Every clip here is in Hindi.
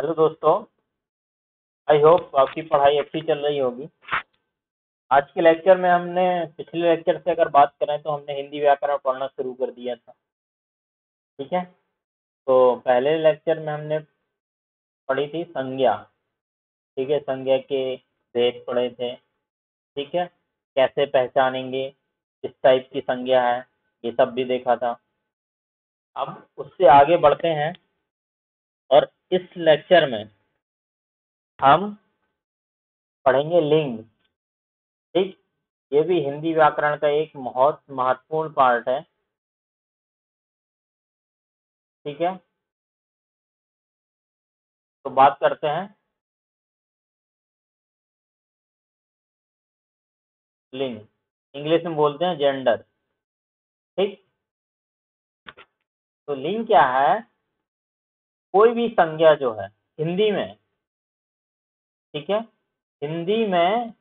हेलो दोस्तों। आई होप आपकी पढ़ाई अच्छी चल रही होगी। आज के लेक्चर में हमने पिछले लेक्चर से अगर बात करें तो हमने हिंदी व्याकरण पढ़ना शुरू कर दिया था। ठीक है, तो पहले लेक्चर में हमने पढ़ी थी संज्ञा। ठीक है, संज्ञा के भेद पढ़े थे। ठीक है, कैसे पहचानेंगे, किस टाइप की संज्ञा है, ये सब भी देखा था। अब उससे आगे बढ़ते हैं और इस लेक्चर में हम पढ़ेंगे लिंग। ठीक, ये भी हिंदी व्याकरण का एक बहुत महत्वपूर्ण पार्ट है। ठीक है, तो बात करते हैं लिंग। इंग्लिश में बोलते हैं जेंडर। ठीक, तो लिंग क्या है? कोई भी संज्ञा जो है हिंदी में, ठीक है, हिंदी में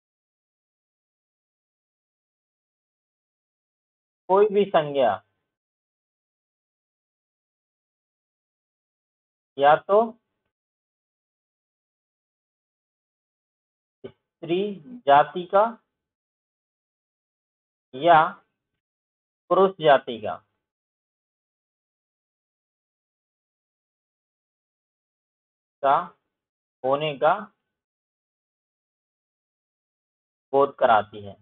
कोई भी संज्ञा या तो स्त्री जाति का या पुरुष जाति का होने का बोध कराती है।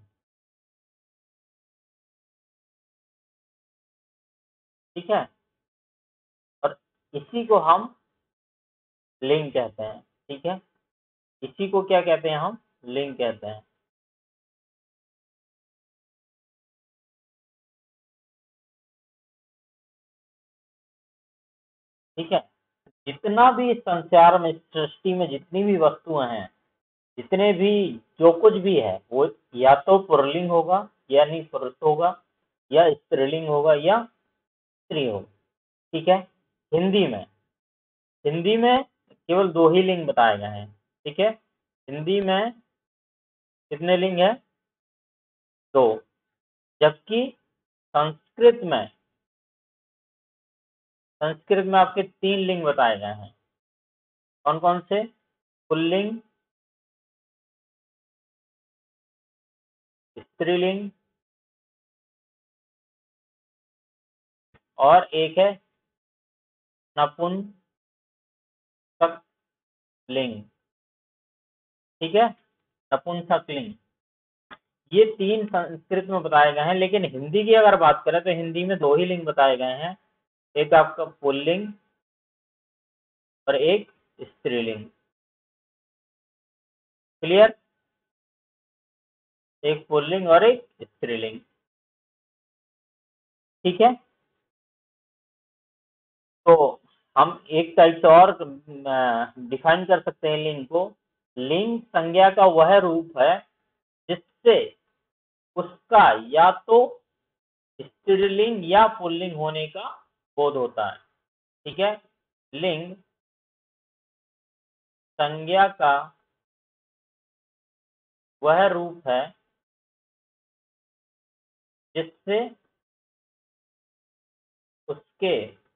ठीक है, और इसी को हम लिंग कहते हैं। ठीक है, इसी को क्या कहते हैं? हम लिंग कहते हैं। ठीक है, जितना भी संसार में, सृष्टि में जितनी भी वस्तुएं हैं, जितने भी, जो कुछ भी है, वो या तो पुल्लिंग होगा यानी पुरुष होगा, या स्त्रीलिंग होगा या स्त्री होगा। ठीक है, हिंदी में हिंदी में केवल दो ही लिंग बताए गए हैं। ठीक है, हिंदी में कितने लिंग है? दो। जबकि संस्कृत में संस्कृत में आपके तीन लिंग बताए गए हैं। कौन कौन से? पुल्लिंग, स्त्रीलिंग और एक है नपुंसक लिंग। ठीक है, नपुंसक लिंग। ये तीन संस्कृत में बताए गए हैं, लेकिन हिंदी की अगर बात करें तो हिंदी में दो ही लिंग बताए गए हैं। एक आपका पुल्लिंग और एक स्त्रीलिंग। क्लियर? एक पुल्लिंग और एक स्त्रीलिंग। ठीक है, तो हम एक टाइप से और डिफाइन कर सकते हैं लिंग को। लिंग संज्ञा का वह रूप है जिससे उसका या तो स्त्रीलिंग या पुल्लिंग होने का बोध होता है। ठीक है, लिंग संज्ञा का वह रूप है जिससे उसके,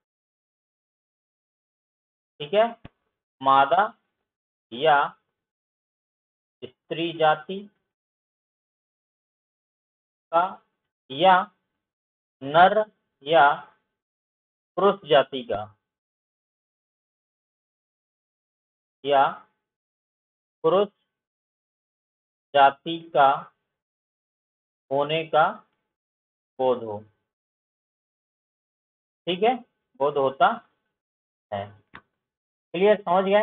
ठीक है, मादा या स्त्री जाति का या नर या पुरुष जाति का या पुरुष जाति का होने का बोध हो। ठीक है, बोध होता है। क्लियर? समझ गए?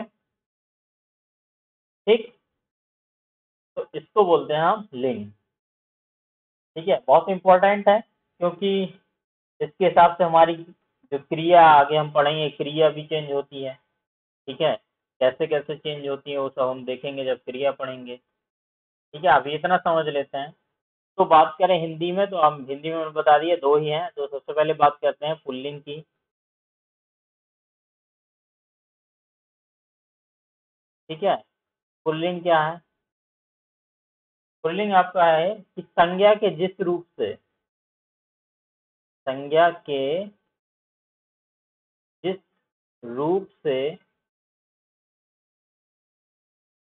ठीक, तो इसको बोलते हैं हम लिंग। ठीक है, बहुत इंपॉर्टेंट है क्योंकि इसके हिसाब से हमारी जो क्रिया आगे हम पढ़ेंगे, क्रिया भी चेंज होती है। ठीक है, कैसे कैसे चेंज होती है वो सब हम देखेंगे जब क्रिया पढ़ेंगे। ठीक है, अभी इतना समझ लेते हैं। तो बात करें हिंदी में, तो हम हिंदी में बता दिए दो ही हैं। तो सबसे पहले बात करते हैं पुल्लिंग की। ठीक है, पुल्लिंग क्या है? पुल्लिंग आपका है कि संज्ञा के जिस रूप से, संज्ञा के जिस रूप से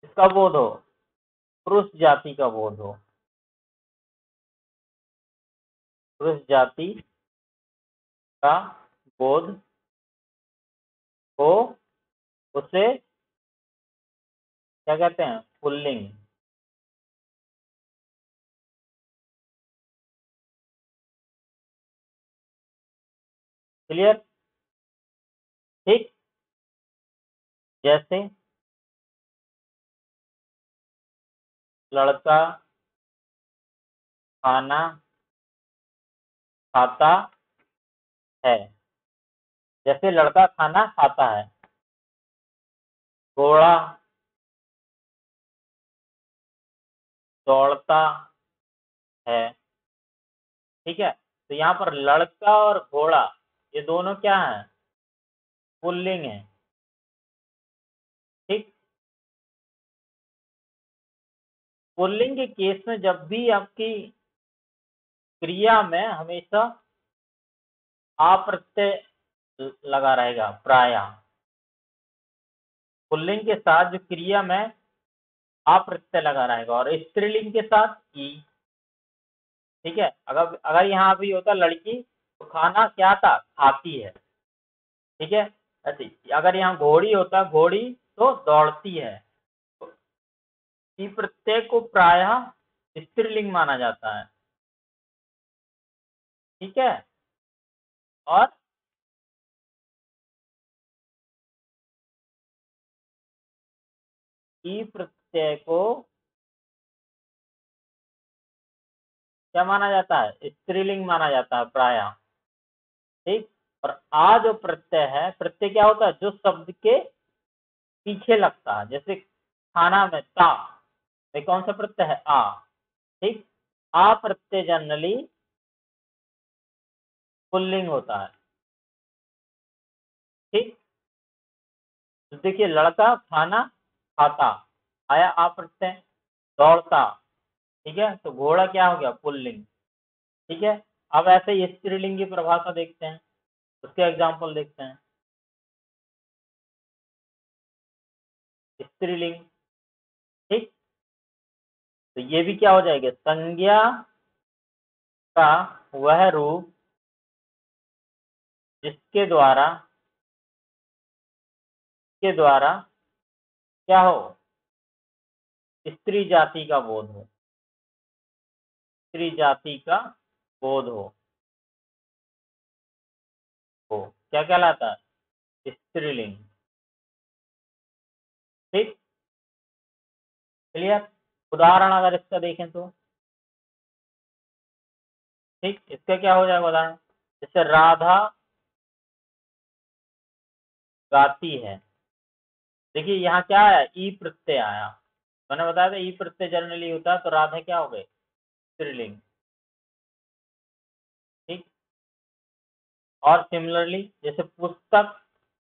इसका बोध हो, पुरुष जाति का बोध हो, पुरुष जाति का बोध हो, उसे क्या कहते हैं? पुल्लिंग। क्लियर? ठीक। जैसे लड़का खाना खाता है, जैसे लड़का खाना खाता है। घोड़ा दौड़ता है। ठीक है, तो यहाँ पर लड़का और घोड़ा ये दोनों क्या है? पुल्लिंग है। ठीक। पुल्लिंग के केस में जब भी आपकी क्रिया में हमेशा आ प्रत्यय लगा रहेगा प्राय। पुल्लिंग के साथ जो क्रिया में आ प्रत्यय लगा रहेगा और स्त्रीलिंग के साथ ई। ठीक है, अगर अगर यहाँ भी होता लड़की तो खाना क्या था? खाती है। ठीक है, ऐसे अगर यहाँ घोड़ी होता घोड़ी तो दौड़ती है। तो ई प्रत्यय को प्रायः स्त्रीलिंग माना जाता है। ठीक है, और ई प्रत्यय को क्या माना जाता है? स्त्रीलिंग माना जाता है प्रायः। ठीक, और आ जो प्रत्यय है, प्रत्यय क्या होता है? जो शब्द के पीछे लगता है, जैसे खाना में ता, ये कौन सा प्रत्यय है? आ। ठीक, आ प्रत्यय जनरली पुल्लिंग होता है। ठीक, तो देखिए लड़का खाना खाता, आया आ प्रत्यय। दौड़ता, ठीक है, तो घोड़ा क्या हो गया? पुल्लिंग। ठीक है, अब ऐसे ही स्त्रीलिंग की परिभाषा देखते हैं, उसके एग्जाम्पल देखते हैं। स्त्रीलिंग। ठीक, तो ये भी क्या हो जाएगा? संज्ञा का वह रूप जिसके द्वारा क्या हो? स्त्री जाति का बोध हो, स्त्री जाति का बोध हो क्या कहलाता है? स्त्रीलिंग। ठीक, क्लियर? उदाहरण अगर इसका देखें तो ठीक, इसका क्या हो जाएगा उदाहरण? जैसे राधा गाती है। देखिए यहाँ क्या है? ई प्रत्यय आया। मैंने बताया था ई प्रत्यय जनरली होता है, तो राधा क्या हो गए? स्त्रीलिंग। ठीक, और सिमिलरली जैसे पुस्तक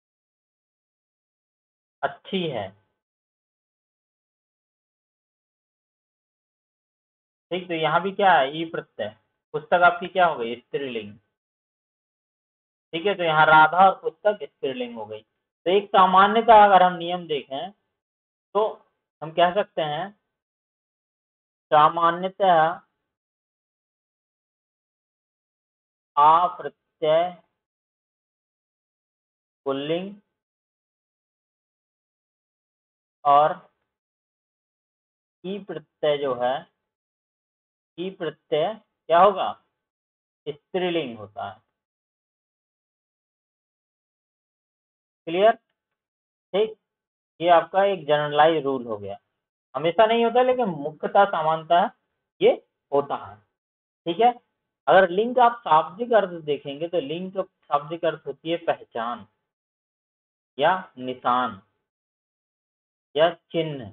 अच्छी है। ठीक, तो यहाँ भी क्या है? ई प्रत्यय। पुस्तक आपकी क्या हो गई? स्त्रीलिंग। ठीक है, तो यहाँ राधा और पुस्तक स्त्रीलिंग हो गई। तो एक सामान्यतः अगर हम नियम देखें तो हम कह सकते हैं सामान्यतः आ प्रत्यय पुल्लिंग और ई प्रत्यय जो है, ई प्रत्यय क्या होगा? स्त्रीलिंग होता है। क्लियर? ठीक, ये आपका एक जनरलाइज रूल हो गया। हमेशा नहीं होता लेकिन मुख्यतः सामान्यतः ये होता है। ठीक है, अगर लिंग आप शाब्दिक अर्थ देखेंगे तो लिंग का शाब्दिक अर्थ होती है पहचान या निशान या चिन्ह।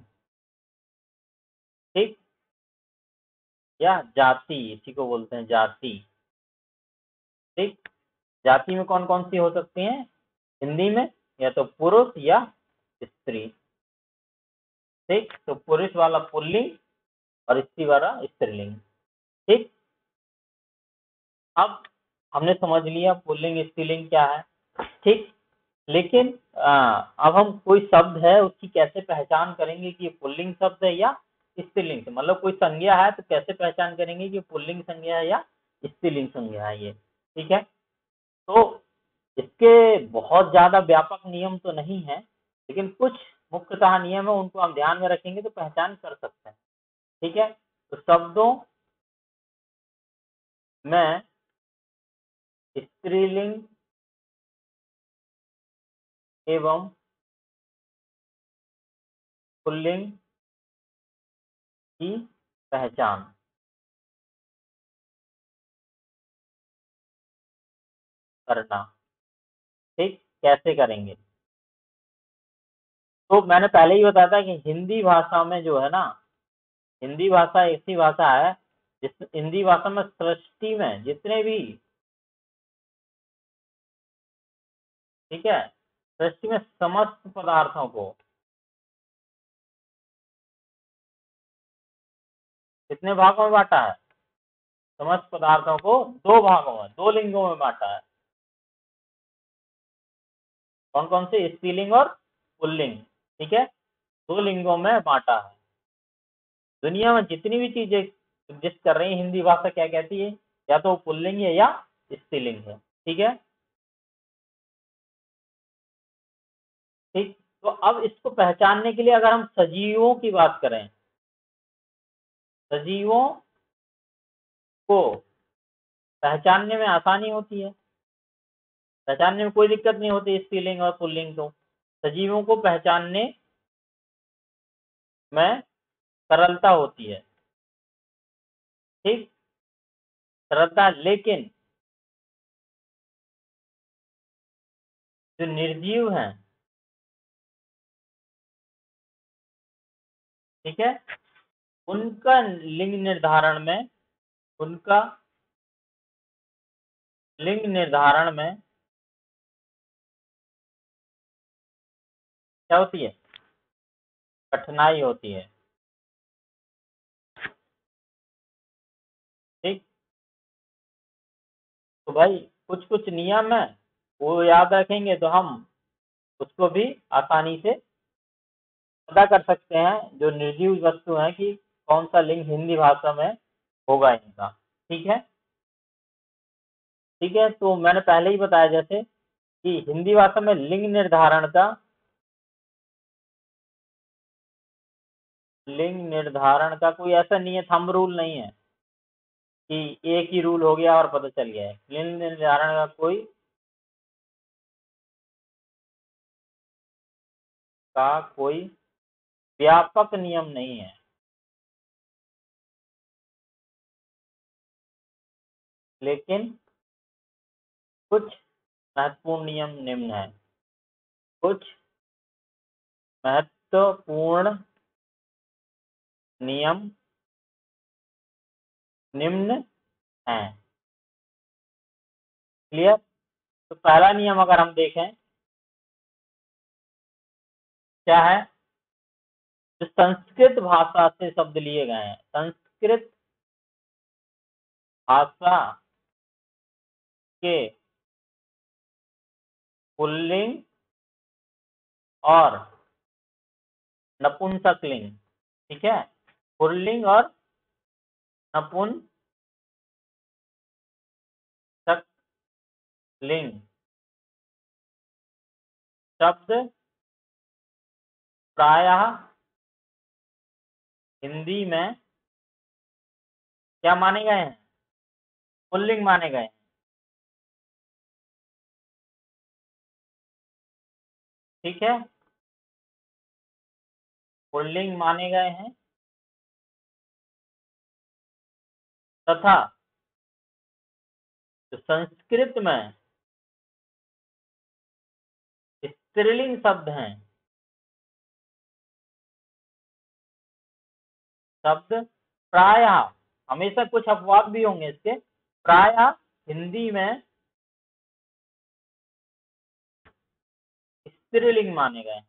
ठीक, या जाति, इसी को बोलते हैं जाति। ठीक, जाति में कौन कौन सी हो सकती हैं हिंदी में? या तो पुरुष या स्त्री। ठीक, तो पुरुष वाला पुल्लिंग और स्त्री वाला स्त्रीलिंग। ठीक, अब हमने समझ लिया पुल्लिंग स्त्रीलिंग क्या है। ठीक, लेकिन अब हम कोई शब्द है उसकी कैसे पहचान करेंगे कि ये पुल्लिंग शब्द है या स्त्रीलिंग, मतलब कोई संज्ञा है तो कैसे पहचान करेंगे कि पुल्लिंग संज्ञा है या स्त्रीलिंग संज्ञा है ये, ठीक है। तो इसके बहुत ज्यादा व्यापक नियम तो नहीं है, लेकिन कुछ मुख्यतः नियम है, उनको हम ध्यान में रखेंगे तो पहचान कर सकते हैं, ठीक है। तो शब्दों में स्त्रीलिंग एवं पुल्लिंग की पहचान करना, ठीक, कैसे करेंगे। तो मैंने पहले ही बताया था कि हिंदी भाषा में जो है ना, हिंदी भाषा ऐसी भाषा है जिस हिंदी भाषा में सृष्टि में जितने भी, ठीक है, सृष्टि में समस्त पदार्थों को कितने भागों में बांटा है, समस्त पदार्थों को दो भागों में, दो लिंगों में बांटा है। कौन कौन से, स्त्रीलिंग और पुल्लिंग, ठीक है, दो लिंगों में बांटा है। दुनिया में जितनी भी चीजें एग्जिस्ट कर रही है हिंदी भाषा क्या कहती है, या तो पुल्लिंग है या स्त्रीलिंग है, ठीक है। ठीक, तो अब इसको पहचानने के लिए अगर हम सजीवों की बात करें, सजीवों को पहचानने में आसानी होती है, पहचानने में कोई दिक्कत नहीं होती स्त्रीलिंग और पुल्लिंग को, सजीवों को पहचानने में सरलता होती है, ठीक, सरलता। लेकिन जो निर्जीव हैं, ठीक है, उनका लिंग निर्धारण में, उनका लिंग निर्धारण में क्या होती है, कठिनाई होती है, ठीक। तो भाई कुछ कुछ नियम है वो याद रखेंगे तो हम उसको भी आसानी से पता कर सकते हैं, जो निर्जीव वस्तु है कि कौन सा लिंग हिंदी भाषा में होगा इनका, ठीक है। ठीक है, तो मैंने पहले ही बताया जैसे कि हिंदी भाषा में लिंग निर्धारण का कोई ऐसा नहीं है, थंब रूल नहीं है कि एक ही रूल हो गया और पता चल गया है। लिंग निर्धारण का कोई व्यापक नियम नहीं है, लेकिन कुछ महत्वपूर्ण नियम निम्न है, कुछ महत्वपूर्ण नियम निम्न हैं, क्लियर। तो पहला नियम अगर हम देखें क्या है, जो संस्कृत भाषा से शब्द लिए गए हैं, संस्कृत भाषा के पुल्लिंग और नपुंसकलिंग, ठीक है, पुल्लिंग और नपुंसकलिंग शब्द प्रायः हिंदी में क्या माने गए हैं, पुल्लिंग माने गए हैं, ठीक है, पुल्लिंग माने गए हैं, तथा जो संस्कृत में स्त्रीलिंग शब्द हैं, शब्द प्रायः, हमेशा कुछ अपवाद भी होंगे इसके, प्रायः हिंदी में स्त्रीलिंग माने गए,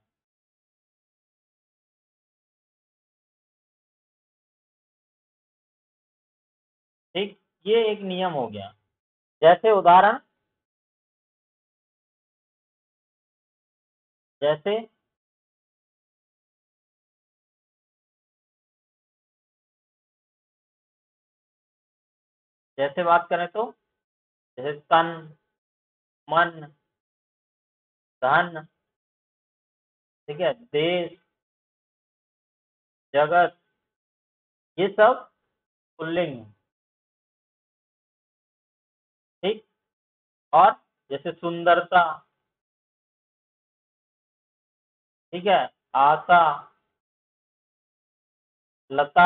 ठीक, ये एक नियम हो गया। जैसे उदाहरण जैसे जैसे बात करें तो जैसे तन, मन, धन, ठीक है, देश, जगत, ये सब पुल्लिंग है। ठीक। और जैसे सुंदरता, ठीक है, आशा, लता,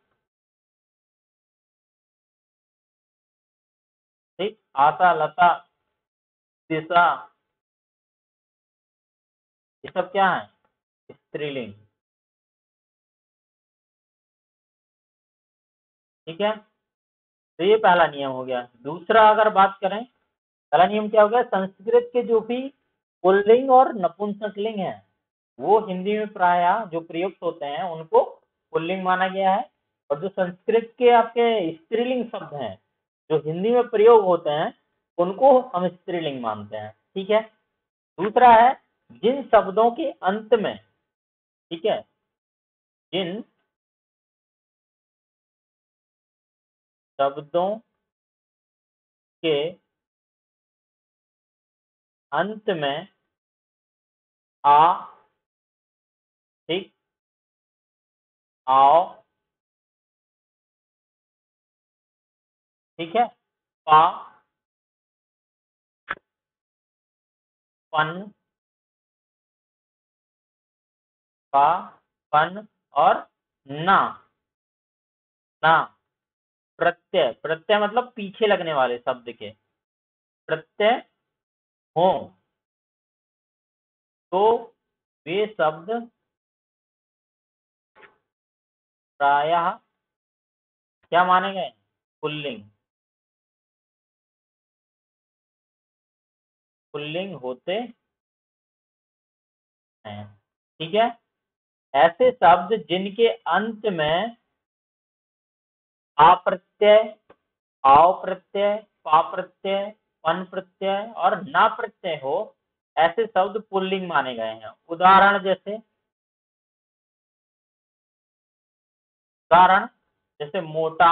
ठीक, आशा, लता, दिशा, ये सब क्या है? स्त्रीलिंग। ठीक है, तो ये पहला नियम हो गया। दूसरा अगर बात करें, पहला नियम क्या हो गया? संस्कृत के जो भी पुल्लिंग और नपुंसकलिंग है वो हिंदी में प्रायः जो प्रयुक्त होते हैं उनको पुल्लिंग माना गया है, और जो संस्कृत के आपके स्त्रीलिंग शब्द हैं जो हिंदी में प्रयोग होते हैं उनको हम स्त्रीलिंग मानते हैं। ठीक है। दूसरा है जिन शब्दों के अंत में, ठीक है, जिन शब्दों के अंत में आ, ठीक, आओ, ठीक है, पा, पन, पा, पन और ना, ना, प्रत्यय, प्रत्यय मतलब पीछे लगने वाले शब्द के प्रत्यय हो तो वे शब्द प्रायः क्या माने गए? पुल्लिंग। पुल्लिंग होते हैं। ठीक है। ऐसे शब्द जिनके अंत में आ प्रत्यय, आओ प्रत्यय, पा प्रत्यय, पन प्रत्यय और ना प्रत्यय हो, ऐसे शब्द पुल्लिंग माने गए हैं। उदाहरण जैसे मोटा,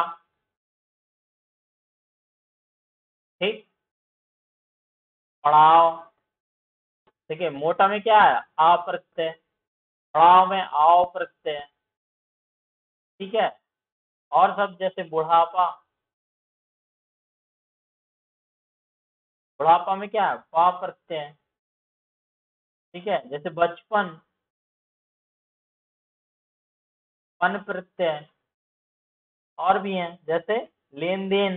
ठीक, पड़ाव, ठीक है, मोटा में क्या है? आ प्रत्यय, पड़ाव में आओ प्रत्यय, ठीक है। और सब जैसे बुढ़ापा, बुढ़ापा में क्या है? पा प्रत्यय, ठीक है। जैसे बचपन, पन प्रत्यय। और भी हैं जैसे लेन देन,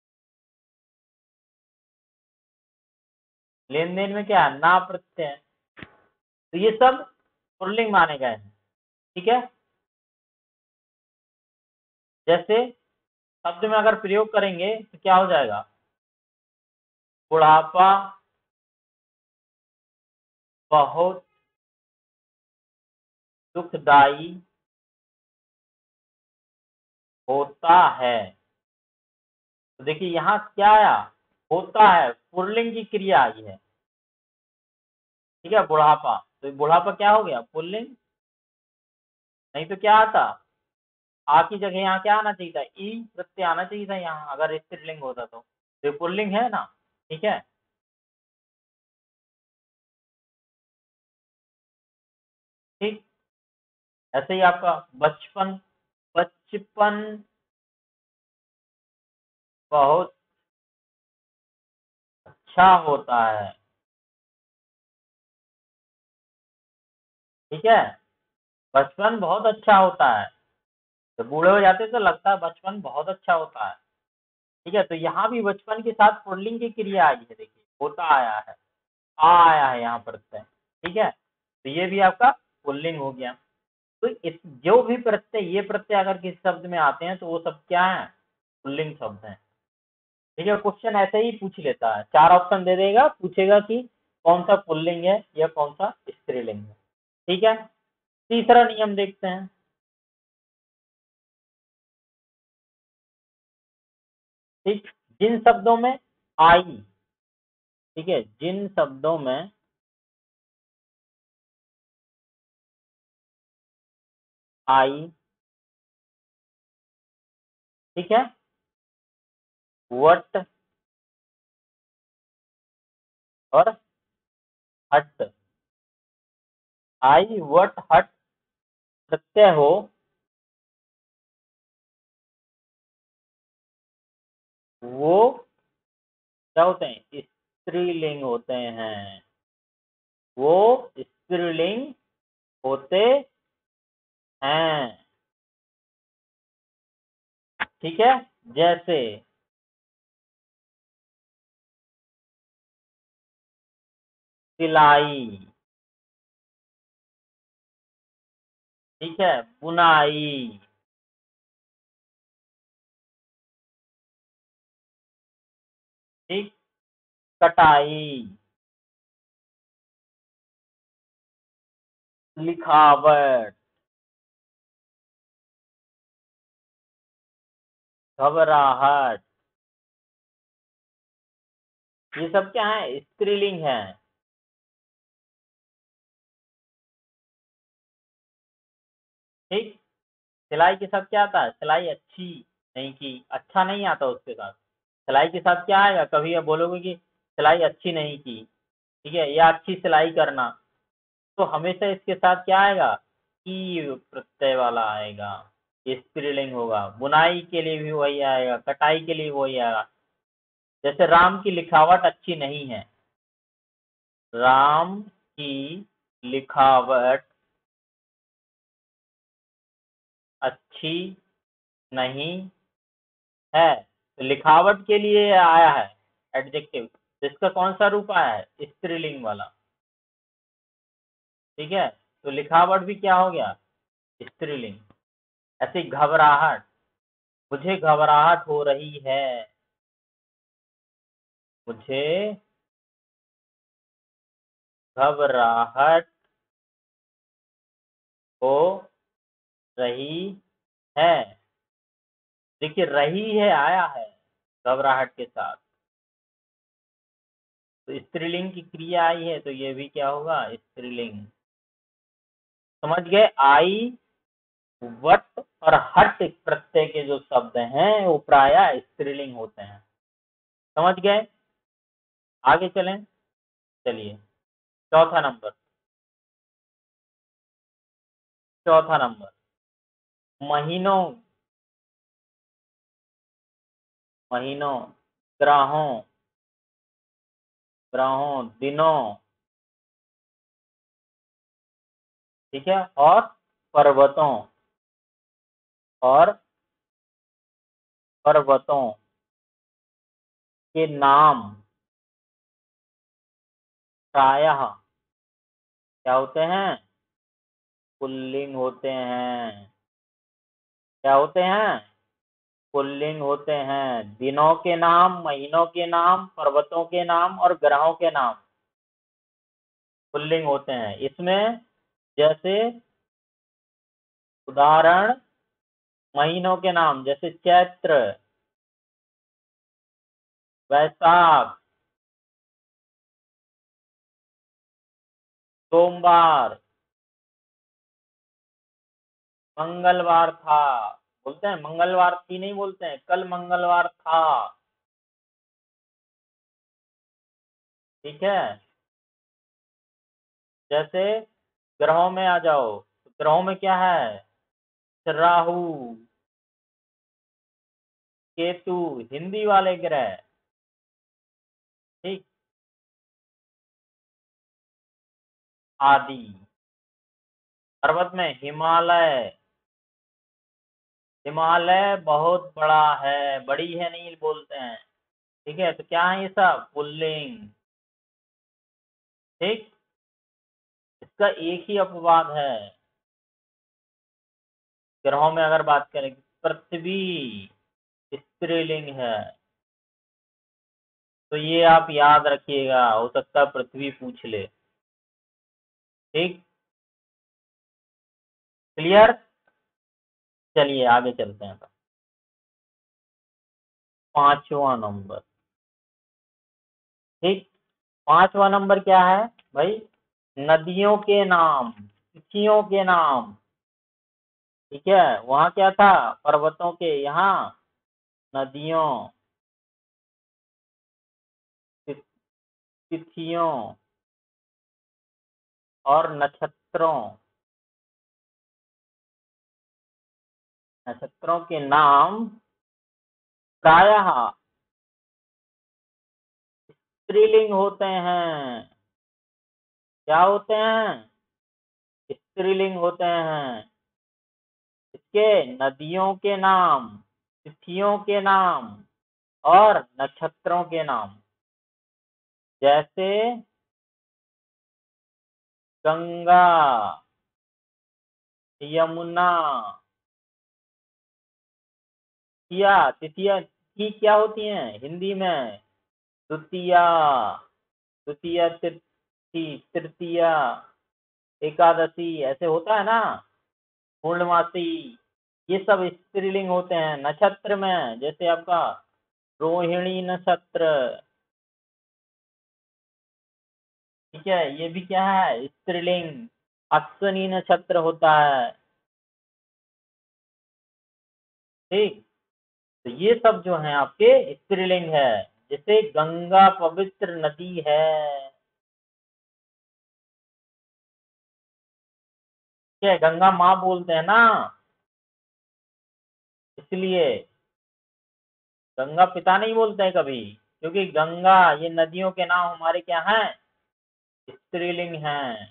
लेन देन में क्या है? ना प्रत्यय। तो ये सब पुल्लिंग माने गए हैं। ठीक है। जैसे शब्द में अगर प्रयोग करेंगे तो क्या हो जाएगा? बुढ़ापा बहुत दुखदाई होता है। तो देखिए यहाँ क्या आया? होता है, पुल्लिंग की क्रिया आई है। ठीक है, बुढ़ापा, तो बुढ़ापा क्या हो गया? पुल्लिंग। नहीं तो क्या आता? आ की जगह यहाँ क्या आना चाहिए था? ई प्रत्यय आना चाहिए था यहाँ, अगर स्त्रीलिंग होता तो ये पुल्लिंग है ना। ठीक है। ठीक। ऐसे ही आपका बचपन, बचपन बहुत अच्छा होता है। ठीक है, बचपन बहुत अच्छा होता है। तो बूढ़े हो जाते तो लगता है बचपन बहुत अच्छा होता है। ठीक है, तो यहाँ भी बचपन के साथ पुल्लिंग की क्रिया आई है। देखिए होता आया है, आ आया है यहाँ प्रत्यय। ठीक है, तो ये भी आपका पुल्लिंग हो गया। तो इस जो भी प्रत्यय, ये प्रत्यय अगर किसी शब्द में आते हैं तो वो सब क्या है? पुल्लिंग शब्द हैं। ठीक है, क्वेश्चन ऐसे ही पूछ लेता है, चार ऑप्शन दे देगा, पूछेगा कि कौन सा पुल्लिंग है या कौन सा स्त्रीलिंग है। ठीक है। तीसरा नियम देखते हैं। ठीक, जिन शब्दों में आई, ठीक है, जिन शब्दों में आई, ठीक है, वट और हट। आई वट हट प्रत्यय हो वो क्या होते हैं, स्त्रीलिंग होते हैं, वो स्त्रीलिंग होते हैं, ठीक है। जैसे सिलाई, ठीक है, बुनाई, ठीक, कटाई, लिखावट, घबराहट, ये सब क्या है, स्त्रीलिंग है, ठीक। सिलाई के साथ क्या आता है, सिलाई अच्छी नहीं की, अच्छा नहीं आता उसके साथ। सिलाई के साथ क्या आएगा, कभी आप बोलोगे कि सिलाई अच्छी नहीं की, ठीक है, या अच्छी सिलाई करना, तो हमेशा इसके साथ क्या आएगा, की प्रत्यय वाला आएगा, ये स्त्रीलिंग होगा। बुनाई के लिए भी वही आएगा, कटाई के लिए वही आएगा। जैसे राम की लिखावट अच्छी नहीं है, राम की लिखावट अच्छी नहीं है, तो लिखावट के लिए आया है एडजेक्टिव, जिसका कौन सा रूप आया है, स्त्रीलिंग वाला, ठीक है। तो लिखावट भी क्या हो गया, स्त्रीलिंग। ऐसे घबराहट, मुझे घबराहट हो रही है, मुझे घबराहट हो रही है, देखिए रही है आया है घबराहट के साथ, तो स्त्रीलिंग की क्रिया आई है, तो ये भी क्या होगा, स्त्रीलिंग। समझ गए, आई वट और हट प्रत्यय के जो शब्द हैं वो प्रायः स्त्रीलिंग होते हैं। समझ गए, आगे चलें, चलिए चौथा नंबर, चौथा नंबर, महीनों, महीनों, ग्रहों, ग्रहों, दिनों, ठीक है, और पर्वतों, और पर्वतों के नाम प्रायः क्या होते हैं, पुल्लिंग होते हैं। क्या होते हैं, पुल्लिंग होते हैं। दिनों के नाम, महीनों के नाम, पर्वतों के नाम और ग्रहों के नाम पुल्लिंग होते हैं इसमें। जैसे उदाहरण, महीनों के नाम जैसे चैत्र, वैशाख, सोमवार, मंगलवार था, बोलते हैं मंगलवार थी नहीं बोलते हैं, कल मंगलवार था, ठीक है। जैसे ग्रहों में आ जाओ, तो ग्रहों में क्या है, राहु, केतु, हिंदी वाले ग्रह, ठीक, आदि। पर्वत में हिमालय, हिमालय बहुत बड़ा है, बड़ी है नहीं बोलते हैं, ठीक है, तो क्या है ये सब पुल्लिंग, ठीक। इसका एक ही अपवाद है, ग्रहों में अगर बात करें, पृथ्वी स्त्रीलिंग है, तो ये आप याद रखिएगा, हो सकता है पृथ्वी पूछ ले, ठीक, क्लियर। चलिए आगे चलते हैं, पांचवा नंबर, ठीक। पांचवा नंबर क्या है भाई, नदियों के नाम, तिथियों के नाम, ठीक है, वहां क्या था, पर्वतों के, यहाँ नदियों, ति- तिथियों और नक्षत्रों, नक्षत्रों के नाम प्रायः स्त्रीलिंग होते हैं। क्या होते हैं? स्त्रीलिंग होते हैं। इसके नदियों के नाम, तिथियों के नाम और नक्षत्रों के नाम, जैसे गंगा, यमुना, तिथिया, तिथिया की क्या होती हैं हिंदी में? द्वितीया, द्वितीया, तृतीया, एकादशी, ऐसे होता है ना, पूर्णमासी, ये सब स्त्रीलिंग होते हैं। नक्षत्र में जैसे आपका रोहिणी नक्षत्र, ठीक है, ये भी क्या है, स्त्रीलिंग। अश्विनी नक्षत्र होता है। ठीक, तो ये सब जो है आपके स्त्रीलिंग है। जैसे गंगा पवित्र नदी है, ठीक है, गंगा माँ बोलते हैं ना, इसलिए गंगा पिता नहीं बोलते हैं कभी, क्योंकि गंगा, ये नदियों के नाम हमारे क्या हैं, स्त्रीलिंग हैं।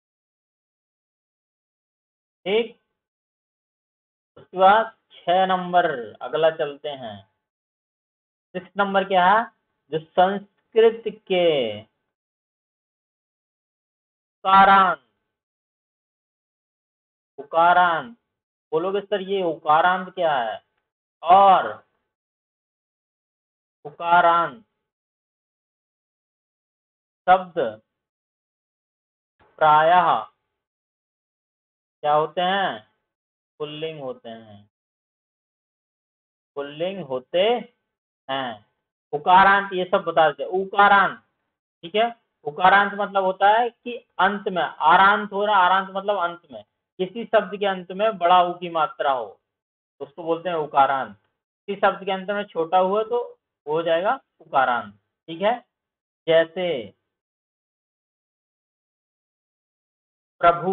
ठीक, उसके बाद 6 नंबर, अगला चलते हैं। 6 नंबर क्या है, जो संस्कृत के उकारांत, उकारांत, बोलोगे सर ये उकारांत क्या है, और उकारांत शब्द प्रायः क्या होते हैं, पुल्लिंग होते हैं, पुल्लिंग होते हैं। उकारांत ये सब बता देते हैं। उकारांत, ठीक है, उकारांत मतलब होता है कि अंत में आरांत हो रहा, आरांत मतलब अंत में, किसी शब्द के अंत में बड़ा ऊ की मात्रा हो तो उसको बोलते हैं उकारांत। किसी शब्द के अंत में छोटा हुआ तो वो हो जाएगा उकारांत। ठीक है, जैसे प्रभु,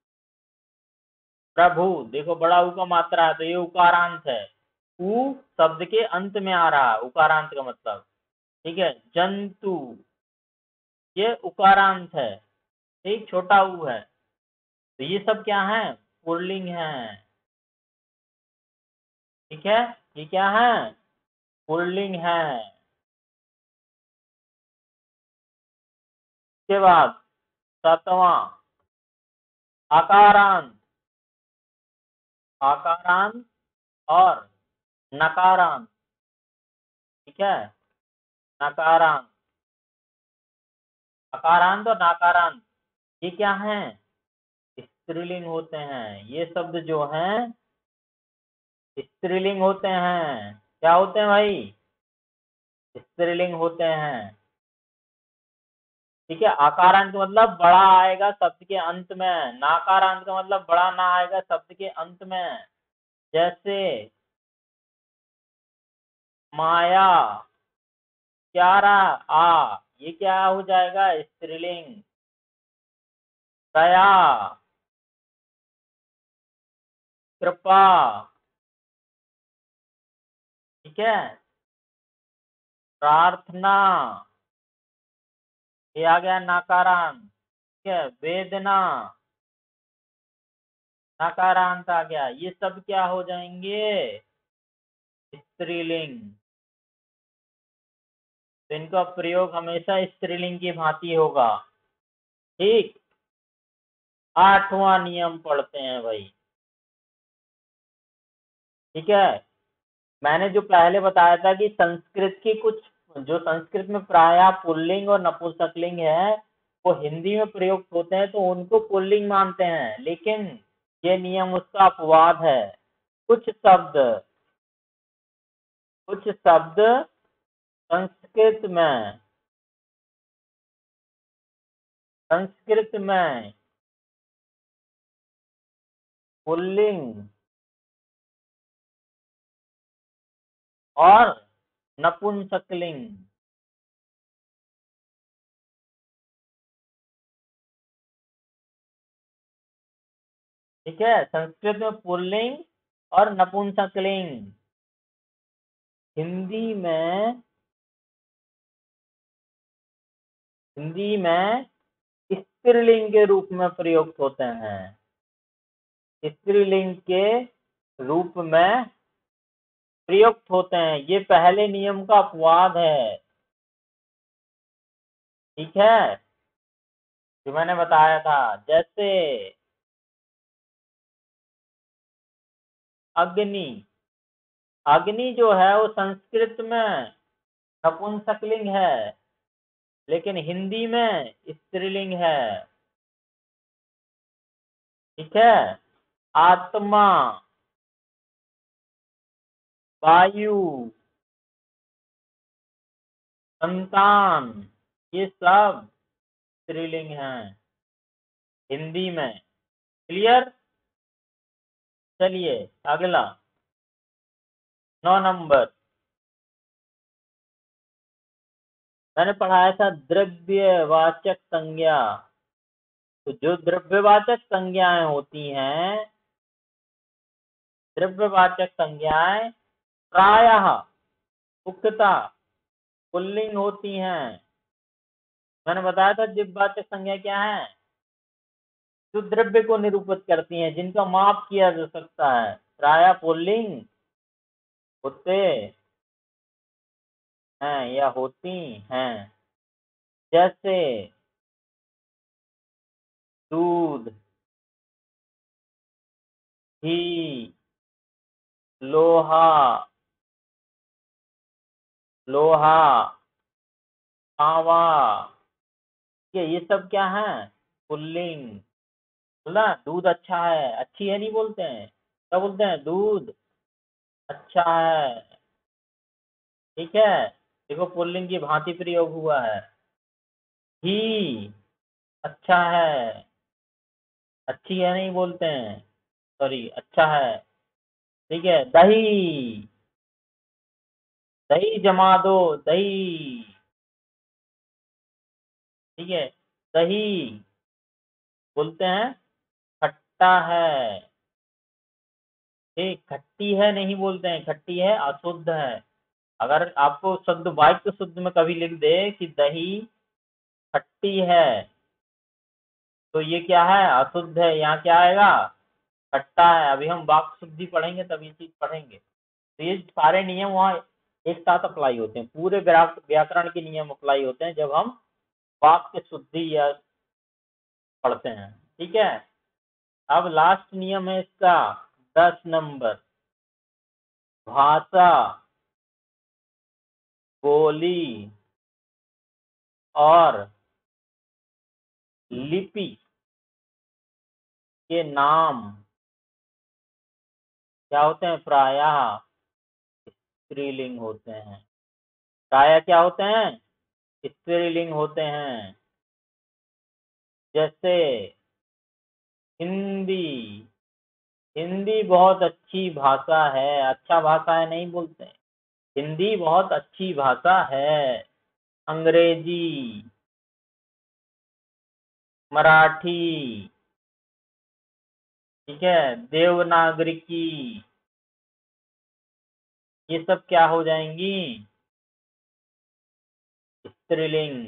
प्रभु देखो बड़ा ऊ का मात्रा है तो ये उकारांत है। ऊ शब्द के अंत में आ रहा है, उकारांत का मतलब। ठीक है, जंतु, ये उकारांत है, ठीक, छोटा ऊ है। तो ये सब क्या है, पुल्लिंग है। ठीक है, ये क्या है, पुल्लिंग है। उसके बाद 7वां, आकारांत, आकारांत और नकारांत। ठीक है, नकारांत, अकारांत और नकारांत, ये क्या है, स्त्रीलिंग होते हैं। ये शब्द जो हैं स्त्रीलिंग होते हैं। क्या होते हैं भाई, स्त्रीलिंग होते हैं। ठीक है, आकारांत का मतलब बड़ा आएगा शब्द के अंत में, नाकारांत का मतलब बड़ा ना आएगा शब्द के अंत में। जैसे माया, प्यारा, ये क्या हो जाएगा, स्त्रीलिंग। दया, कृपा, ठीक है, प्रार्थना, ये आ गया नकारांत। ठीक है, वेदना, नकारांत आ गया। ये सब क्या हो जाएंगे, स्त्रीलिंग। तो इनका प्रयोग हमेशा स्त्रीलिंग की भांति होगा। ठीक, 8वां नियम पढ़ते हैं भाई। ठीक है, मैंने जो पहले बताया था कि संस्कृत की कुछ, जो संस्कृत में प्रायः पुल्लिंग और नपुंसकलिंग है वो हिंदी में प्रयुक्त होते हैं तो उनको पुल्लिंग मानते हैं, लेकिन ये नियम उसका अपवाद है। कुछ शब्द, कुछ शब्द संस्कृत में, संस्कृत में पुल्लिंग और नपुंसकलिंग। ठीक है, संस्कृत में पुल्लिंग और नपुंसकलिंग, हिंदी में स्त्रीलिंग के रूप में प्रयुक्त होते हैं। स्त्रीलिंग के रूप में प्रयुक्त होते हैं। ये पहले नियम का अपवाद है। ठीक है, जो मैंने बताया था, जैसे अग्नि। अग्नि जो है वो संस्कृत में नपुंसकलिंग है, लेकिन हिंदी में स्त्रीलिंग है। ठीक है, आत्मा, वायु, संतान, ये सब स्त्रीलिंग हैं हिंदी में। क्लियर? चलिए अगला 9 नंबर मैंने पढ़ाया था द्रव्यवाचक संज्ञा। तो जो द्रव्यवाचक संज्ञाएं होती हैं, द्रव्यवाचक संज्ञाएं प्रायः मुख्यतः पुल्लिंग होती हैं। मैंने बताया था द्रव्यवाचक संज्ञा क्या है, जो द्रव्य को निरूपित करती हैं, जिनका माप किया जा सकता है, प्रायः पुल्लिंग होते हैं या होती हैं। जैसे दूध, घी, लोहा, लोहा, तांबा, ये सब क्या है, पुल्लिंग। बोला दूध अच्छा है, अच्छी है नहीं बोलते हैं, क्या बोलते हैं, दूध अच्छा है। ठीक है, देखो पुल्लिंग की भांति प्रयोग हुआ है। घी अच्छा है, अच्छी है नहीं बोलते हैं, सॉरी अच्छा है। ठीक है, दही, दही जमा दो, दही। ठीक है, दही बोलते हैं खट्टा है। ठीक, खट्टी है नहीं बोलते हैं, खट्टी है अशुद्ध है। अगर आपको शब्द वाक्य शुद्ध में कभी लिख दे कि दही खट्टी है, तो ये क्या है, अशुद्ध है। यहाँ क्या आएगा, खट्टा है। अभी हम वाक्य शुद्धि पढ़ेंगे तब ये चीज पढ़ेंगे। तो ये सारे नियम वहाँ एक साथ अप्लाई होते हैं, पूरे व्याकरण के नियम अप्लाई होते हैं जब हम वाक्य शुद्धि या पढ़ते हैं। ठीक है, अब लास्ट नियम है इसका 10 नंबर, भाषा, बोली और लिपि के नाम क्या होते हैं, प्रायः स्त्रीलिंग होते हैं। प्रायः क्या होते हैं, स्त्रीलिंग होते हैं। जैसे हिंदी, हिंदी बहुत अच्छी भाषा है, अच्छा भाषा है नहीं बोलते हैं, हिंदी बहुत अच्छी भाषा है। अंग्रेजी, मराठी, ठीक है, देवनागरिकी, ये सब क्या हो जाएंगी, स्त्रीलिंग।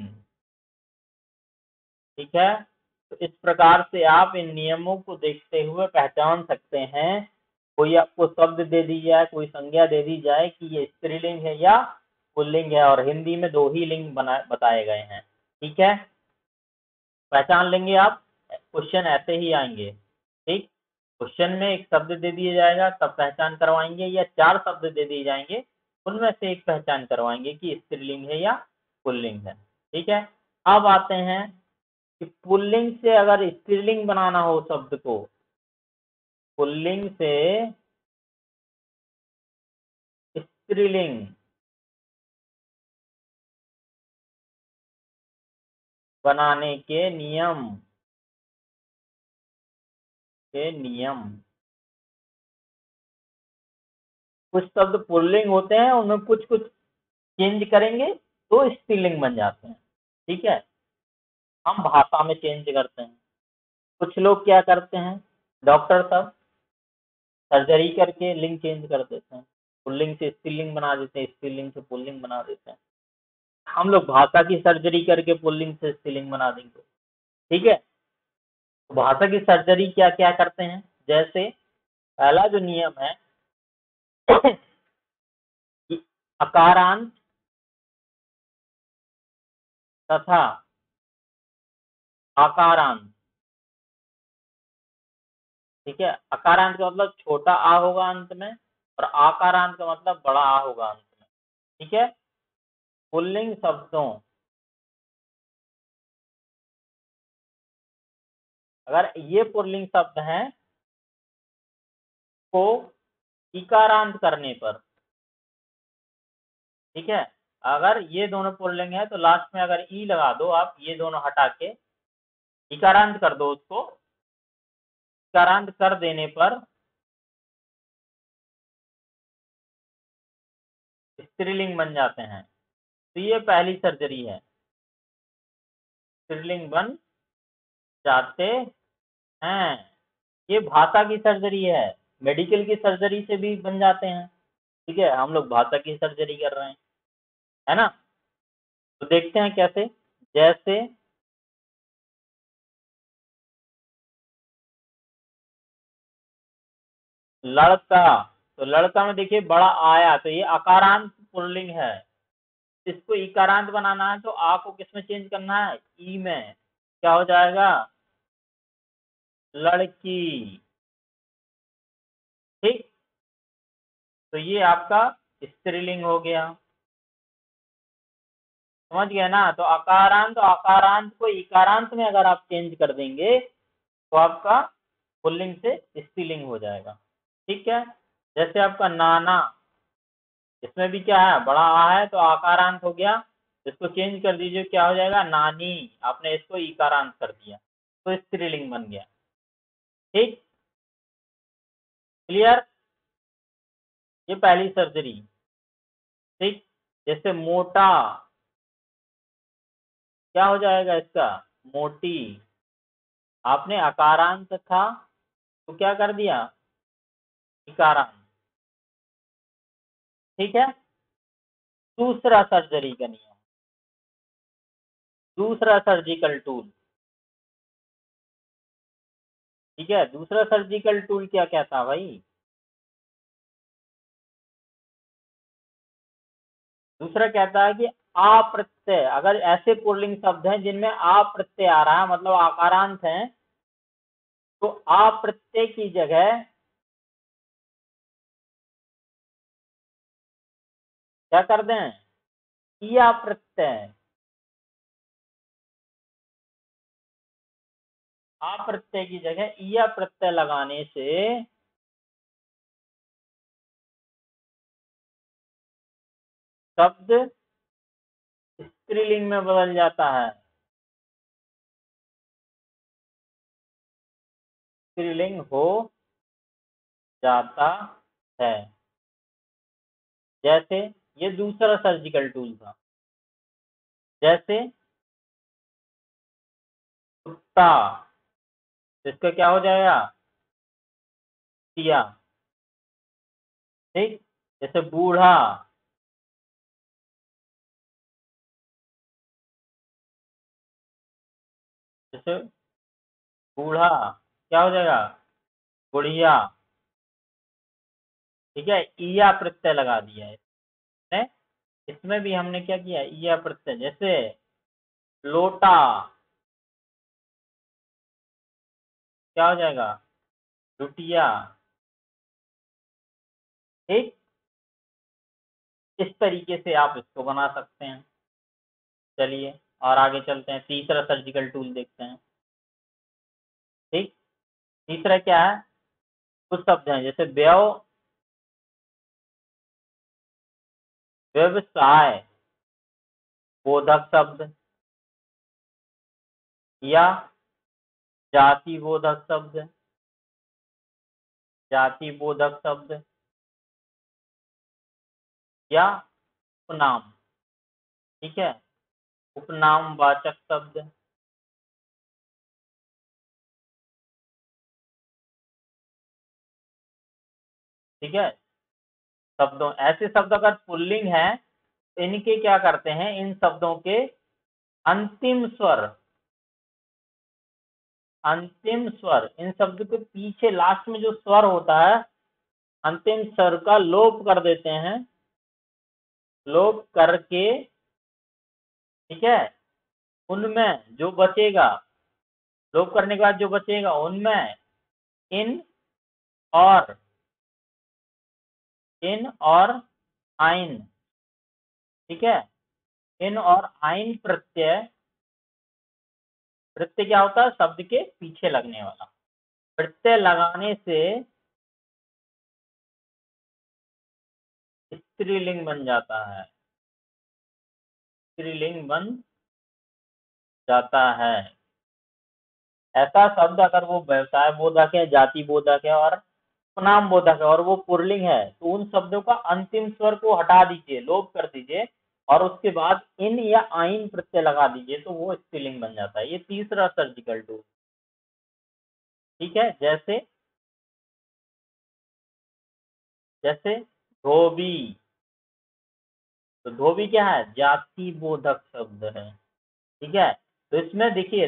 ठीक है, तो इस प्रकार से आप इन नियमों को देखते हुए पहचान सकते हैं। कोई आपको शब्द दे दी जाए, कोई संज्ञा दे दी जाए कि ये स्त्रीलिंग है या पुल्लिंग है, और हिंदी में 2 ही लिंग बताए गए हैं। ठीक है, पहचान लेंगे आप, क्वेश्चन ऐसे ही आएंगे। ठीक, क्वेश्चन में एक शब्द दे दिया जाएगा तब पहचान करवाएंगे, या 4 शब्द दे दिए जाएंगे उनमें से एक पहचान करवाएंगे कि स्त्रीलिंग है या पुल्लिंग है। ठीक है, अब आते हैं कि पुल्लिंग से अगर स्त्रीलिंग बनाना हो शब्द को, पुल्लिंग से स्त्रीलिंग बनाने के नियम कुछ शब्द पुल्लिंग होते हैं, उनमें कुछ कुछ चेंज करेंगे तो स्त्रीलिंग बन जाते हैं। ठीक है, हम भाषा में चेंज करते हैं। कुछ लोग क्या करते हैं, डॉक्टर साहब सर्जरी करके लिंग चेंज कर देते हैं, पुल्लिंग से स्त्रीलिंग बना देते हैं, स्त्रीलिंग से पुल्लिंग बना देते हैं। हम लोग भाषा की सर्जरी करके पुल्लिंग से स्त्रीलिंग बना देंगे। ठीक है, तो भाषा की सर्जरी क्या क्या करते हैं, जैसे पहला जो नियम है कि अकारांत तथा आकारांत। ठीक है, अकारांत का मतलब छोटा आ होगा अंत में, और आकारांत का मतलब बड़ा आ होगा अंत में। ठीक है, पुल्लिंग शब्दों, अगर ये पुल्लिंग शब्द हैं को इकारांत करने पर, ठीक है, अगर ये दोनों पुल्लिंग है तो लास्ट में अगर ई लगा दो आप, ये दोनों हटा के इकारांत कर दो, उसको इकारांत कर देने पर स्त्रीलिंग बन जाते हैं। तो ये पहली सर्जरी है, स्त्रीलिंग बन जाते हैं। ये भाषा की सर्जरी है, मेडिकल की सर्जरी से भी बन जाते हैं। ठीक है, हम लोग भाषा की सर्जरी कर रहे हैं, है ना। तो देखते हैं कैसे, जैसे लड़का, तो लड़का में देखिए बड़ा आया, तो ये अकारांत पुल्लिंग है। इसको इकारांत बनाना है तो आ को किसमें चेंज करना है, ई में। क्या हो जाएगा, लड़की। ठीक, तो ये आपका स्त्रीलिंग हो गया, समझ गए ना। तो अकारांत और आकारांत को इकारांत में अगर आप चेंज कर देंगे तो आपका पुल्लिंग से स्त्रीलिंग हो जाएगा। ठीक है, जैसे आपका नाना, इसमें भी क्या है, बड़ा आ है तो आकारांत हो गया, इसको चेंज कर दीजिए, क्या हो जाएगा, नानी। आपने इसको इकारांत कर दिया तो स्त्रीलिंग बन गया। ठीक, क्लियर, ये पहली सर्जरी। ठीक, जैसे मोटा, क्या हो जाएगा इसका, मोटी। आपने अकारांत था तो क्या कर दिया, इकारांत। ठीक है, दूसरा सर्जरी का नियम, दूसरा सर्जिकल टूल। ठीक है, दूसरा सर्जिकल टूल क्या कहता है भाई, दूसरा कहता है कि आ प्रत्यय, अगर ऐसे पुल्लिंग शब्द हैं जिनमें आ प्रत्यय आ रहा है, मतलब आकारांत है, तो आ प्रत्यय की जगह क्या कर दें, इया प्रत्यय। आ प्रत्यय की जगह इया प्रत्यय लगाने से शब्द स्त्रीलिंग में बदल जाता है, स्त्रीलिंग हो जाता है। जैसे ये दूसरा सर्जिकल टूल था, जैसे कुत्ता, इसका क्या हो जाएगा, सिया। ठीक, जैसे बूढ़ा, जैसे बूढ़ा क्या हो जाएगा, बुढ़िया। ठीक है, ईया प्रत्यय लगा दिया है, इसमें भी हमने क्या किया, ईया प्रत्यय। जैसे लोटा, क्या हो जाएगा, लुटिया। ठीक, इस तरीके से आप इसको बना सकते हैं। चलिए और आगे चलते हैं, तीसरा सर्जिकल टूल देखते हैं। ठीक, तीसरा क्या है, कुछ शब्द हैं जैसे व्यवसाय बोधक शब्द, या जाति बोधक शब्द, जाति बोधक शब्द। या उपनाम। ठीक है, उपनाम वाचक शब्द, ठीक है। शब्दों, ऐसे शब्द अगर पुल्लिंग है इनके क्या करते हैं, इन शब्दों के अंतिम स्वर, अंतिम स्वर, इन शब्द के पीछे लास्ट में जो स्वर होता है अंतिम स्वर का लोप कर देते हैं, लोप करके, ठीक है, उनमें जो बचेगा, लोप करने के बाद जो बचेगा उनमें इन और, इन और आइन, ठीक है, इन और आइन प्रत्यय, प्रत्यय क्या होता है, शब्द के पीछे लगने वाला, प्रत्यय लगाने से स्त्रीलिंग बन जाता है, स्त्रीलिंग बन जाता है। ऐसा शब्द अगर वो व्यवसाय बोधक है, जाति बोधक है और उपनाम बोधक है और वो पुल्लिंग है तो उन शब्दों का अंतिम स्वर को हटा दीजिए, लोप कर दीजिए और उसके बाद इन या आइन प्रत्यय लगा दीजिए तो वो स्त्रीलिंग बन जाता है। ये तीसरा सर्जिकल टूल, ठीक है। जैसे जैसे धोबी, तो धोबी क्या है, जाति बोधक शब्द है, ठीक है। तो इसमें देखिए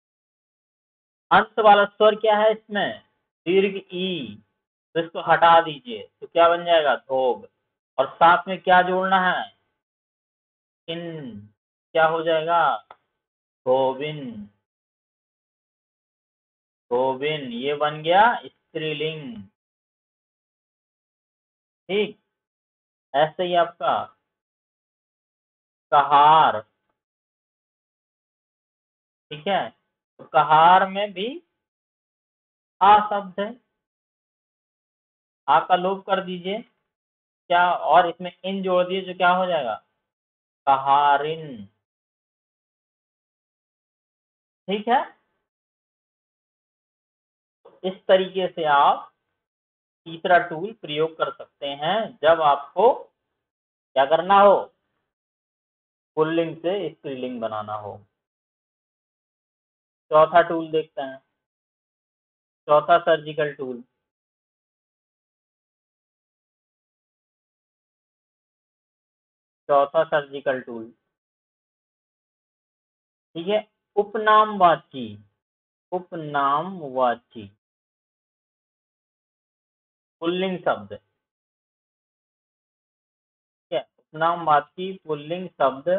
अंत वाला स्वर क्या है, इसमें दीर्घ ई, तो इसको हटा दीजिए तो क्या बन जाएगा, धोब। और साथ में क्या जोड़ना है, इन, क्या हो जाएगा, धोबिन, धोबिन, ये बन गया स्त्रीलिंग। ठीक, ऐसे ही आपका कहार, ठीक है, तो कहार में भी आ शब्द है, आ का लोप कर दीजिए क्या, और इसमें इन जोड़ दिए जो क्या हो जाएगा, कहारिन, ठीक है। इस तरीके से आप तीसरा टूल प्रयोग कर सकते हैं जब आपको क्या करना हो, पुल्लिंग से स्त्रीलिंग बनाना हो। चौथा टूल देखते हैं, चौथा सर्जिकल टूल, चौथा सर्जिकल टूल, ठीक है, उपनामवाची, उपनामवाची पुल्लिंग शब्द, ठीक है, उपनामवाची पुल्लिंग शब्द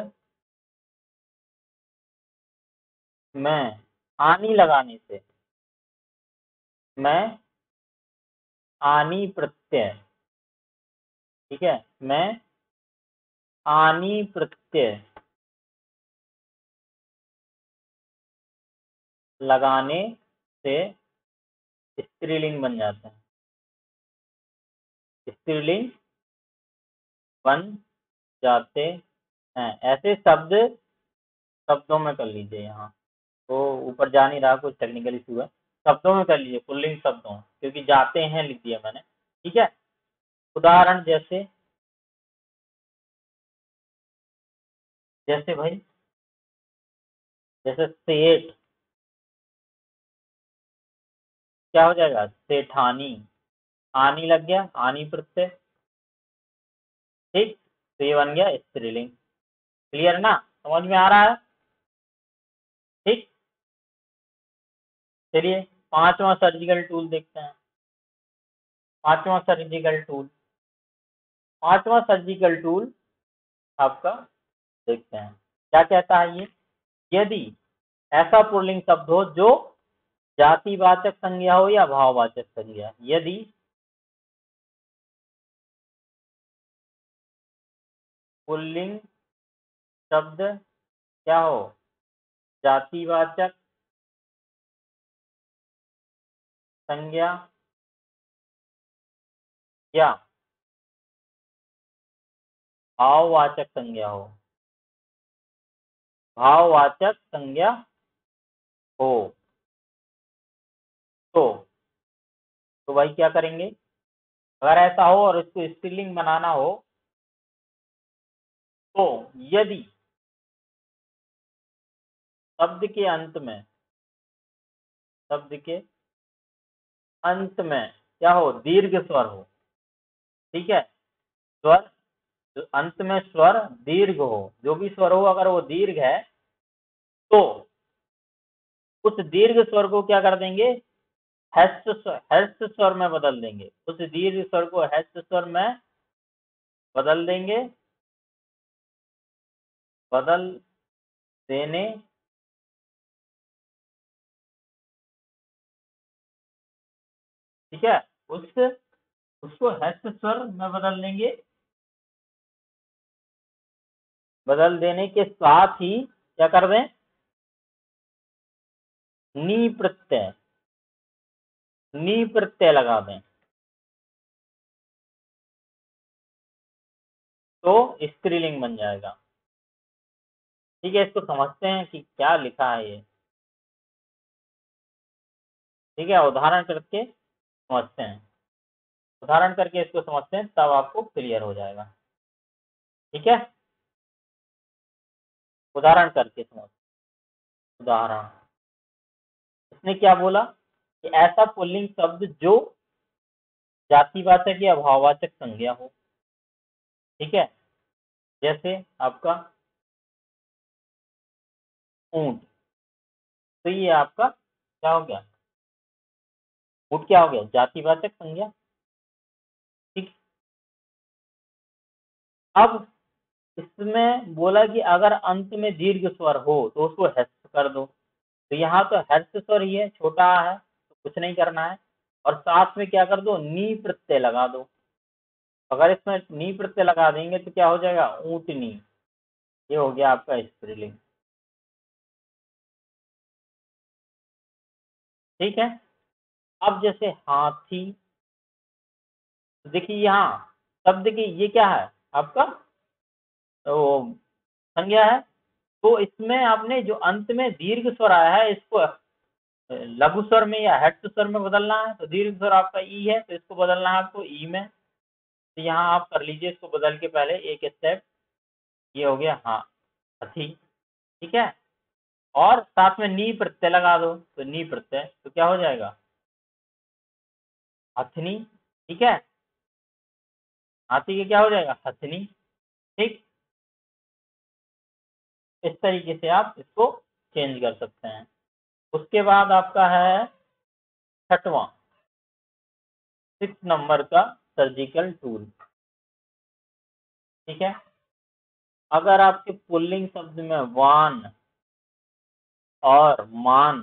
में आनी लगाने से, मैं आनी प्रत्यय, ठीक है, मैं आनी प्रत्यय लगाने से स्त्रीलिंग बन जाते हैं, स्त्रीलिंग बन जाते हैं। ऐसे शब्द शब्दों में कर लीजिए, यहाँ तो ऊपर जा नहीं रहा, कुछ टेक्निकल इशू है, शब्दों में कर लीजिए, पुल्लिंग शब्दों, क्योंकि जाते हैं लिख दिया मैंने, ठीक है। उदाहरण जैसे, जैसे भाई, जैसे सेठ, क्या हो जाएगा, सेठानी, आनी लग गया, आनी प्रत्यय, ठीक, तो ये बन गया स्त्रीलिंग। क्लियर ना, समझ में आ रहा है, ठीक। चलिए पांचवा सर्जिकल टूल देखते हैं, पांचवा सर्जिकल टूल, पांचवा सर्जिकल टूल आपका देखते हैं क्या कहता है ये, यदि ऐसा पुल्लिंग शब्द हो जो जातिवाचक संज्ञा हो या भाववाचक संज्ञा, यदि पुल्लिंग शब्द क्या हो, जातिवाचक संज्ञा या भाववाचक संज्ञा हो, भाववाचक संज्ञा हो, तो भाई क्या करेंगे, अगर ऐसा हो और इसको स्त्रीलिंग बनाना हो तो यदि शब्द के अंत में क्या हो, दीर्घ स्वर हो, ठीक है, स्वर अंत में स्वर दीर्घ हो, जो भी स्वर हो अगर वो दीर्घ है तो उस दीर्घ स्वर को क्या कर देंगे, ह्रस्व स्वर में बदल देंगे। उस दीर्घ स्वर को ह्रस्व स्वर में बदल देंगे। बदल देने ठीक है, उसको ह्रस्व स्वर में बदल देंगे। बदल देने के साथ ही क्या कर दें, नी प्रत्यय लगा दें तो स्त्रीलिंग बन जाएगा। ठीक है, इसको समझते हैं कि क्या लिखा है ये। ठीक है, उदाहरण करके समझते हैं, उदाहरण करके इसको समझते हैं, तब आपको क्लियर हो जाएगा। ठीक है, उदाहरण करके समझ। उदाहरण, इसने क्या बोला कि ऐसा पुल्लिंग शब्द जो जातिवाचक या भाववाचक संज्ञा हो। ठीक है, जैसे आपका ऊंट, तो ये आपका क्या हो गया, ऊंट क्या हो गया, जातिवाचक संज्ञा। ठीक, अब इसमें बोला कि अगर अंत में दीर्घ स्वर हो तो उसको ह्रस्व कर दो, तो यहाँ तो ह्रस्व स्वर ही है, छोटा है तो कुछ नहीं करना है, और साथ में क्या कर दो, नी प्रत्यय लगा दो। अगर इसमें नी प्रत्यय लगा देंगे तो क्या हो जाएगा, ऊंटनी। ये हो गया आपका स्त्रीलिंग। ठीक है, अब जैसे हाथी, देखिए यहाँ शब्द की ये क्या है आपका, तो संज्ञा है, तो इसमें आपने जो अंत में दीर्घ स्वर आया है इसको लघु स्वर में या ह्रस्व स्वर में बदलना है। तो दीर्घ स्वर आपका ई है तो इसको बदलना है आपको ई में। तो यहाँ आप कर लीजिए इसको बदल के पहले एक स्टेप। ये हो गया हाँ, हाथी। ठीक है, और साथ में नी प्रत्यय लगा दो, तो नी प्रत्यय तो क्या हो जाएगा, हथनी। ठीक है, हाथी के क्या हो जाएगा, हथनी। ठीक, इस तरीके से आप इसको चेंज कर सकते हैं। उसके बाद आपका है छठवां, 6 नंबर का सर्जिकल टूल। ठीक है, अगर आपके पुल्लिंग शब्द में वान और मान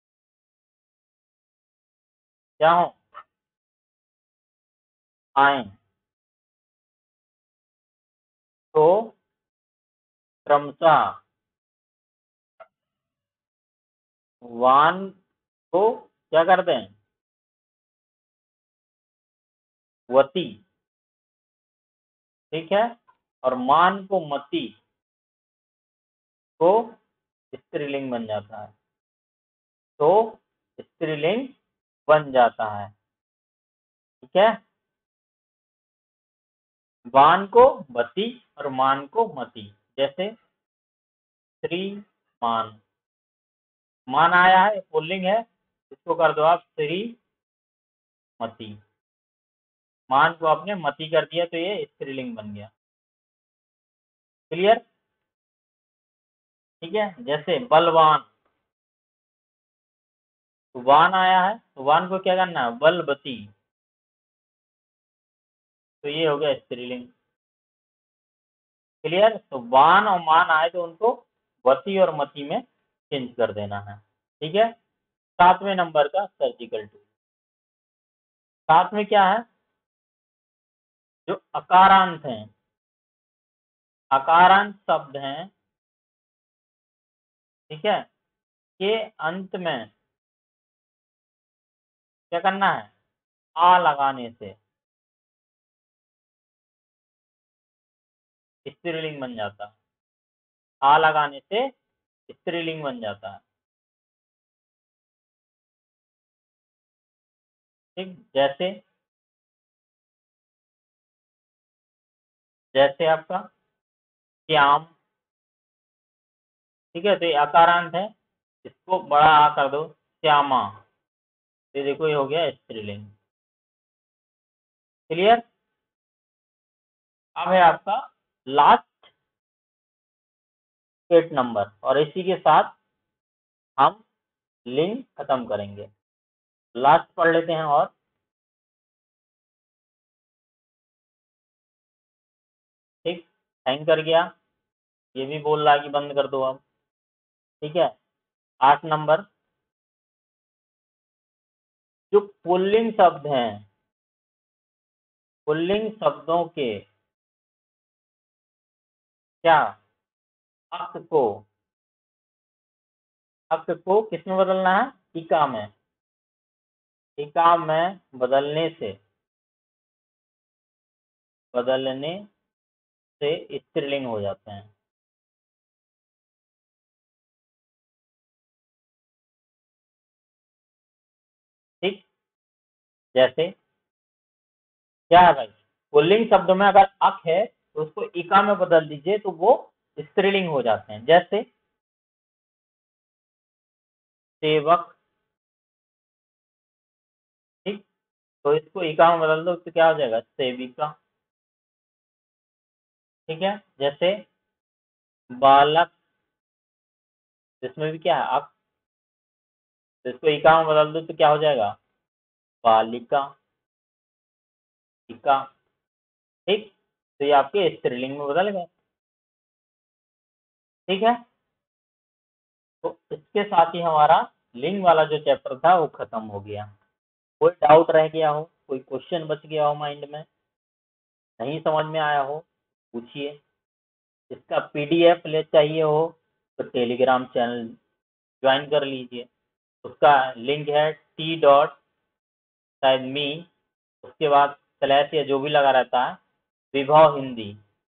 क्या हो, आए, तो क्रमशः वान को क्या कर दें, वती। ठीक है, और मान को मती, तो स्त्रीलिंग बन जाता है, तो स्त्रीलिंग बन जाता है। ठीक है, वान को वती और मान को मती, जैसे श्रीमान, मान आया है पुल्लिंग है, इसको कर दो आप श्रीमती। मान को आपने मती कर दिया तो ये स्त्रीलिंग बन गया। क्लियर। ठीक है, जैसे बलवान, तो वान आया है तो वान को क्या करना है, बलवती, तो ये हो गया स्त्रीलिंग। क्लियर, तो वान और मान आए तो उनको वती और मती में चेंज कर देना है। ठीक है, 7वें नंबर का सर्जिकल टूल। साथ में क्या है, जो अकारांत हैं, अकारांत शब्द हैं, ठीक है, के अंत में क्या करना है, आ लगाने से स्त्रीलिंग बन जाता है। आ लगाने से स्त्रीलिंग बन जाता है। ठीक, जैसे जैसे आपका श्याम, ठीक है। तो ये अकारांत है, इसको बड़ा आ कर दो, श्यामा। ये देखो ये हो गया स्त्रीलिंग। क्लियर। अब है आपका लास्ट 8 नंबर, और इसी के साथ हम लिंग खत्म करेंगे। लास्ट पढ़ लेते हैं। और ठीक, हैंग कर गया, ये भी बोल रहा है कि बंद कर दो अब। ठीक है। 8 नंबर, जो पुल्लिंग शब्द हैं, पुल्लिंग शब्दों के क्या अक को किस में बदलना है? इका में। इका में बदलने से स्त्रीलिंग हो जाते हैं। ठीक, जैसे क्या है भाई, पुल्लिंग शब्द में अगर अक है तो उसको इका में बदल दीजिए तो वो स्त्रीलिंग हो जाते हैं। जैसे सेवक, ठीक, तो इसको इका में बदल दो तो क्या हो जाएगा? सेविका। ठीक है। जैसे बालक, इसमें भी क्या है? अक, तो इसको इका में बदल दो तो क्या हो जाएगा? बालिका, इका। ठीक, तो ये आपके स्त्रीलिंग में बदल गए। ठीक है। तो इसके साथ ही हमारा लिंग वाला जो चैप्टर था वो खत्म हो गया। कोई डाउट रह गया हो, कोई क्वेश्चन बच गया हो माइंड में, नहीं समझ में आया हो, पूछिए। इसका पीडीएफ ले चाहिए हो तो टेलीग्राम चैनल ज्वाइन कर लीजिए। उसका लिंक है टी डॉट शायद मी, उसके बाद स्लैश या जो भी लगा रहता है, विभव हिंदी,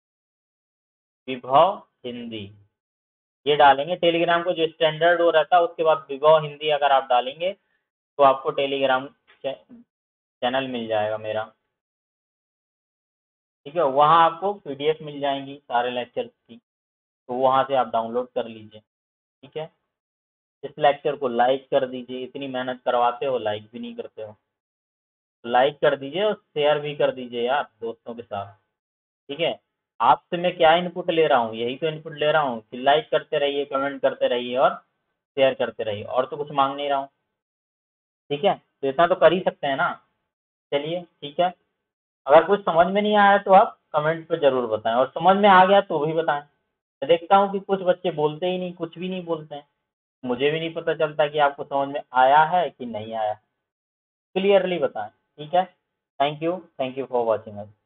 विभव हिंदी, ये डालेंगे। टेलीग्राम को जो स्टैंडर्ड वो रहता है उसके बाद विभव हिंदी अगर आप डालेंगे तो आपको टेलीग्राम चैनल मिल जाएगा मेरा। ठीक है, वहाँ आपको पीडीएफ मिल जाएंगी सारे लेक्चर्स की, तो वहाँ से आप डाउनलोड कर लीजिए। ठीक है। इस लेक्चर को लाइक कर दीजिए, इतनी मेहनत करवाते हो लाइक भी नहीं करते हो। लाइक कर दीजिए और शेयर भी कर दीजिए यार दोस्तों के साथ। ठीक है। आपसे मैं क्या इनपुट ले रहा हूँ? यही तो इनपुट ले रहा हूँ कि लाइक करते रहिए, कमेंट करते रहिए और शेयर करते रहिए, और तो कुछ मांग नहीं रहा हूँ। ठीक है, तो इतना तो कर ही सकते हैं ना। चलिए ठीक है। अगर कुछ समझ में नहीं आया तो आप कमेंट पे जरूर बताएं, और समझ में आ गया तो भी बताएं। मैं देखता हूँ कि कुछ बच्चे बोलते ही नहीं, कुछ भी नहीं बोलते हैं, मुझे भी नहीं पता चलता कि आपको समझ में आया है कि नहीं आया। क्लियरली बताएं। ठीक है। Thank you for watching us.